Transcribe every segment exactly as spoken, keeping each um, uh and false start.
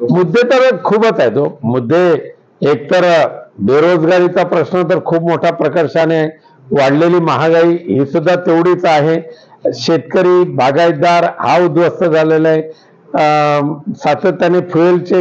मुद्दे तर खूपच आहेत हो. मुद्दे एकतर बेरोजगारीचा प्रश्न तर खूप मोठ्या प्रकर्षाने, वाढलेली महागाई ही सुद्धा तेवढीच आहे. शेतकरी बागायतदार हा उद्ध्वस्त झालेला आहे. सातत्याने फ्युएलचे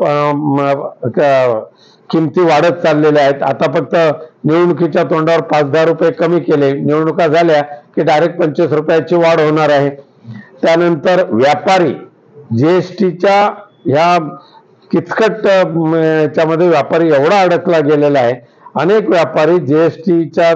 किमती वाढत चाललेल्या आहेत. आता फक्त निवडणुकीच्या तोंडावर पाच दहा रुपये कमी केले, निवडणुका झाल्या की डायरेक्ट पंचवीस रुपयाची वाढ होणार आहे. त्यानंतर व्यापारी जीएसटीच्या ह्या किचकट याच्यामध्ये व्यापारी एवढा अडकला गेलेला आहे. अनेक व्यापारी जीएसटीच्या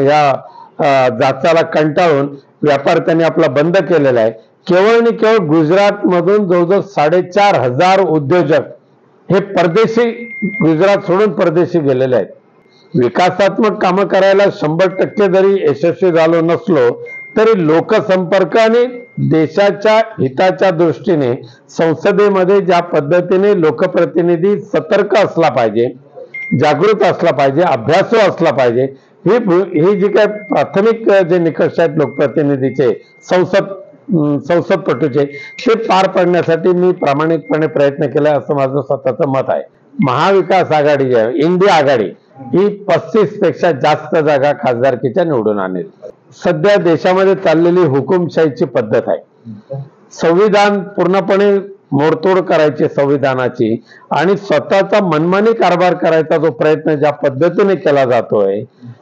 ह्या जाचाला कंटाळून व्यापार त्यांनी आपला बंद केलेला आहे. केवळ आणि केवळ गुजरात मधून जवळजवळ साडेचार हजार उद्योजक हे परदेशी, गुजरात सोडून परदेशी गेलेले आहेत. विकासात्मक कामं करायला शंभर टक्के जरी यशस्वी झालो नसलो तरी लोकसंपर्क आणि देशाच्या हिताच्या दृष्टीने संसदेमध्ये ज्या पद्धतीने लोकप्रतिनिधी सतर्क असला पाहिजे, जागृत असला पाहिजे, अभ्यासू असला पाहिजे, ही ही जी काय प्राथमिक जे निकष आहेत लोकप्रतिनिधीचे, संसद संसदपटूचे, ते पार पाडण्यासाठी मी प्रामाणिकपणे प्रयत्न केला असं माझं स्वतःचं मत आहे. महाविकास आघाडी जी आहे, इंडिया आघाडी, ही पस्तीस पेक्षा जास्त जागा खासदारकीच्या निवडून आणेल. सध्या देशामध्ये चाललेली हुकुमशाहीची पद्धत आहे. संविधान पूर्णपणे मोडतोड करायची संविधानाची आणि स्वतःचा मनमानी कारभार करायचा जो प्रयत्न ज्या पद्धतीने केला जातोय,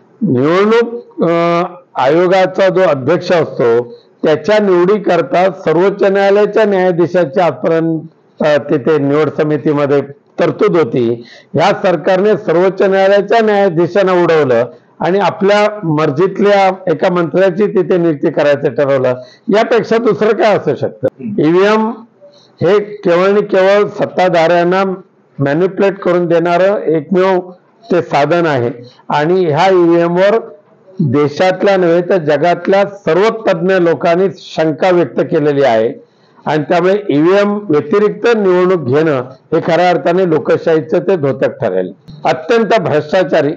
निवडणूक आयोगाचा जो अध्यक्ष असतो त्याच्या निवडी करता सर्वोच्च न्यायालयाच्या न्यायाधीशाच्या आजपर्यंत तिथे निवड समितीमध्ये तरतूद होती. या सरकारने सर्वोच्च न्यायालयाच्या न्यायाधीशांना उडवलं आणि आपल्या मर्जीतल्या एका मंत्र्याची तिथे नियुक्ती करायचं ठरवलं. यापेक्षा दुसरं काय असू शकतं? ईव्हीएम हे केवळ आणि केवळ सत्ताधाऱ्यांना मॅन्युप्युलेट करून देणारं एकमेव ते साधन आहे आणि ह्या ईव्हीएम वर देशातल्या नव्हे तर जगातल्या सर्व तज्ज्ञ लोकांनी शंका व्यक्त केलेली आहे आणि त्यामुळे ईव्हीएम व्यतिरिक्त निवडणूक घेणं हे खऱ्या अर्थाने लोकशाहीचं ते धोतक ठरेल. अत्यंत भ्रष्टाचारी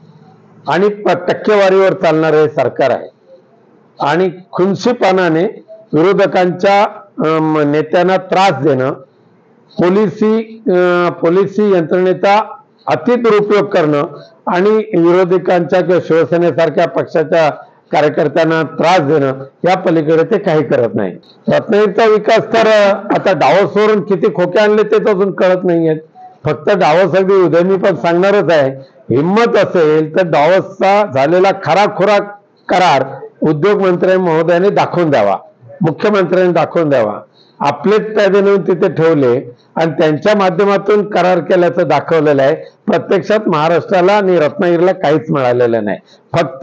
आणि टक्केवारीवर चालणारे हे सरकार आहे आणि खुनशीपणाने विरोधकांच्या नेत्यांना त्रास देणं, पोलिसी पोलिसी यंत्रणेचा अति दुरुपयोग करणं आणि विरोधकांच्या किंवा शिवसेनेसारख्या पक्षाच्या कार्यकर्त्यांना त्रास देणं, या पलीकडे ते काही करत नाही. रत्नागिरीचा विकास तर आता डावसवरून किती खोके आणले ते तर अजून कळत नाहीयेत. फक्त डावस अगदी उद्या मी पण सांगणारच आहे, हिंमत असेल तर डावसचा झालेला खराखुरा करार उद्योग मंत्री महोदयाने दाखवून द्यावा, मुख्यमंत्र्यांनी दाखवून द्यावा. आपलेच कायदे नेऊन तिथे ठेवले आणि त्यांच्या माध्यमातून करार केल्याचं दाखवलेलं आहे. प्रत्यक्षात महाराष्ट्राला आणि रत्नागिरीला काहीच मिळालेलं नाही. फक्त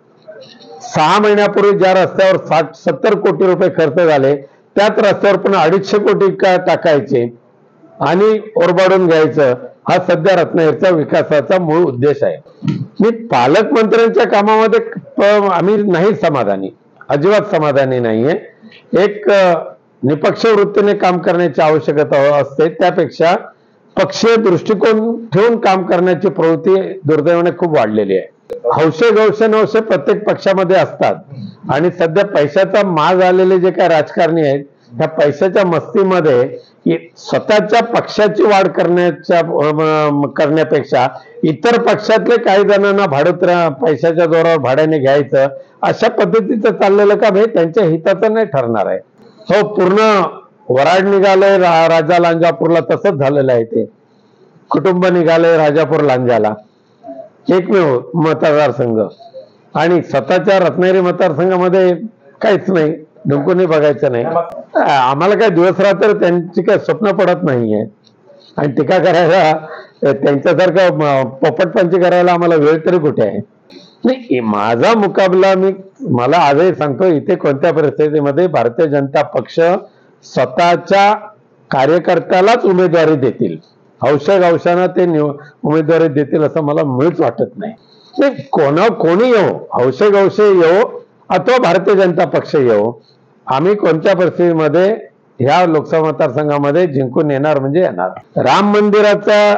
सहा महिन्यापूर्वी ज्या रस्त्यावर साठ सत्तर कोटी रुपये खर्च झाले त्याच रस्त्यावर पण अडीचशे कोटी टाकायचे आणि ओरबाडून घ्यायचं, हा सध्या रत्नागिरीच्या विकासाचा मूळ उद्देश आहे. मी पालकमंत्र्यांच्या कामामध्ये आम्ही नाही समाधानी, अजिबात समाधानी नाहीये. एक निपक्ष वृत्तीने काम करण्याची आवश्यकता असते, त्यापेक्षा पक्षीय दृष्टिकोन ठेवून काम करण्याची प्रवृत्ती दुर्दैवाने खूप वाढलेली आहे. हौशे गौशे नवशे प्रत्येक पक्षामध्ये असतात आणि सध्या पैशाचा माज आलेले जे काही राजकारणी आहेत त्या पैशाच्या मस्तीमध्ये स्वतःच्या पक्षाची वाढ करण्याच्या करण्यापेक्षा इतर पक्षातले काही जणांना भाडोत्र्या पैशाच्या जोरावर भाड्याने घ्यायचं, अशा पद्धतीचं चाललेलं काम हे त्यांच्या हिताचं नाही ठरणार आहे. हो, पूर्ण वराड निघालंय रा, राजा लांजापूरला, तसंच झालेलं आहे. ते कुटुंब निघालंय राजापूर लांजाला, एकमेव मतदारसंघ, आणि स्वतःच्या रत्नागिरी मतदारसंघामध्ये काहीच नाही, ढुंकूनही बघायचं नाही. आम्हाला काय दिवस रात्र त्यांची काय स्वप्न पडत नाहीये आणि टीका करायला त्यांच्यासारखं पोपटपंची करायला आम्हाला वेळ तरी कुठे आहे? नाही, माझा मुकाबला मी मला आजही सांगतो, इथे कोणत्या परिस्थितीमध्ये भारतीय जनता पक्ष स्वतःच्या कार्यकर्त्यालाच उमेदवारी देतील, हौशा गवशाना ते उमेदवारी देतील असं मला मुळीच वाटत नाही. कोणा कोणी येऊ, हौशे गवशे येऊ अथवा भारतीय जनता पक्ष येऊ, आम्ही कोणत्या परिस्थितीमध्ये ह्या लोकसभा मतदारसंघामध्ये जिंकून येणार म्हणजे येणार. राम मंदिराचा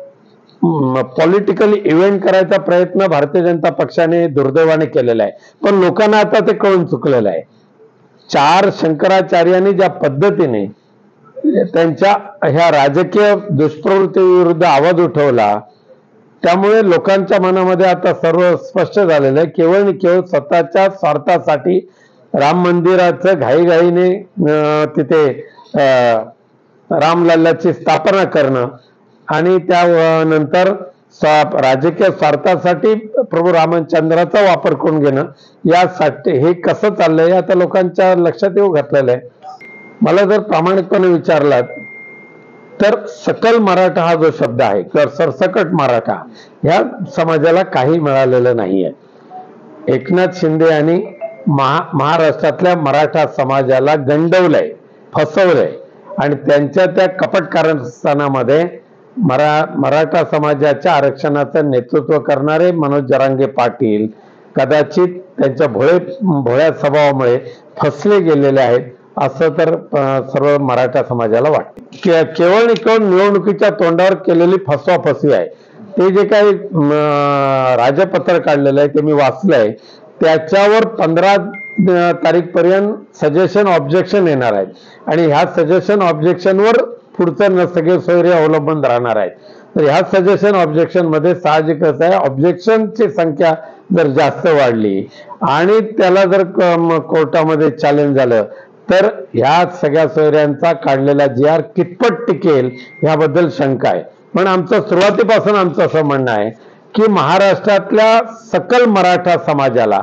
पॉलिटिकल इव्हेंट करायचा प्रयत्न भारतीय जनता पक्षाने दुर्दैवाने केलेला आहे, पण लोकांना आता ते कळून चुकलेलं आहे. चार शंकराचार्यांनी ज्या पद्धतीने त्यांच्या ह्या राजकीय दुष्प्रवृत्तीविरुद्ध आवाज उठवला, त्यामुळे लोकांच्या मनामध्ये आता सर्व स्पष्ट झालेलं आहे. केवळ आणि केवळ स्वतःच्या स्वार्थासाठी राम मंदिराचं घाईघाईने तिथे रामलल्लाची स्थापना करणं आणि त्यानंतर राजकीय स्वार्थासाठी प्रभू रामचंद्राचा वापर करून घेणं, यासाठी हे कसं चाललंय आता लोकांच्या लक्षात येऊ घातलेलं आहे. मला जर प्रामाणिकपणे विचारलात तर सकल मराठा हा जो शब्द आहे किंवा सरसकट मराठा, ह्या समाजाला काही मिळालेलं नाहीये. एकनाथ शिंदे यांनी महा महाराष्ट्रातल्या मराठा समाजाला गंडवलंय, फसवलंय आणि त्यांच्या त्या कपट कारस्थानामध्ये मरा मराठा समाजाच्या आरक्षणाचं नेतृत्व करणारे मनोज जरांगे पाटील कदाचित त्यांच्या भोळे भोळ्या स्वभावामुळे फसले गेलेले आहेत, असं तर सर्व मराठा समाजाला वाटते. केवळ आणि केवळ निवडणुकीच्या तोंडावर केलेली फसवाफसवी आहे. ते जे काही राजपत्र काढलेलं आहे ते मी वाचलंय, त्याच्यावर पंधरा तारीख पर्यंत सजेशन ऑब्जेक्शन येणार आहेत आणि ह्या सजेशन ऑब्जेक्शनवर पुढचं सगळे सोयरे अवलंबून राहणार आहेत. तर ह्या सजेशन ऑब्जेक्शन मध्ये साहजिकच आहे, ऑब्जेक्शनची संख्या जर जास्त वाढली आणि त्याला जर कोर्टामध्ये चॅलेंज झालं तर ह्या सगळ्या सोयऱ्यांचा काढलेला जी आर कितपत टिकेल याबद्दल शंका आहे. पण आमचं सुरुवातीपासून आमचं असं म्हणणं आहे की महाराष्ट्रातल्या सकल मराठा समाजाला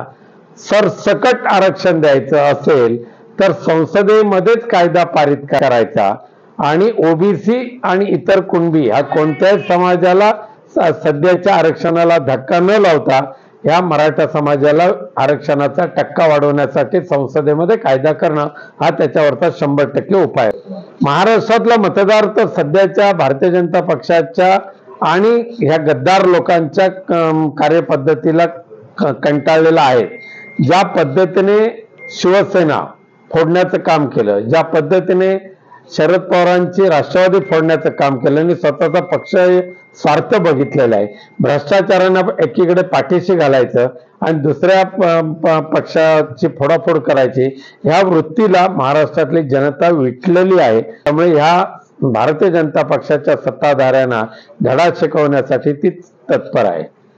सरसकट आरक्षण द्यायचं असेल तर संसदेमध्येच कायदा पारित करायचा आणि ओबीसी आणि इतर कुणबी ह्या कोणत्याही समाजाला सध्याच्या आरक्षणाला धक्का न लावता ह्या मराठा समाजाला आरक्षणाचा टक्का वाढवण्यासाठी संसदेमध्ये कायदा करणं हा त्याच्यावरचा शंभर टक्के उपाय आहे. महाराष्ट्रातला मतदार तर सध्याच्या भारतीय जनता पक्षाच्या आणि ह्या गद्दार लोकांच्या कार्यपद्धतीला कंटाळलेला आहे. ज्या पद्धतीने शिवसेना फोडण्याचं काम केलं, ज्या पद्धतीने शरद पवारांची राष्ट्रवादी फोडण्याचं काम केलं आणि स्वतःचा पक्ष स्वार्थ बघितलेला आहे, भ्रष्टाचारांना एकीकडे पाठीशी घालायचं आणि दुसऱ्या पक्षाची फोडाफोड करायची, ह्या वृत्तीला महाराष्ट्रातली जनता विटलेली आहे. त्यामुळे ह्या भारतीय जनता पक्षाच्या सत्ताधाऱ्यांना धडा शिकवण्यासाठी ती तत्पर आहे.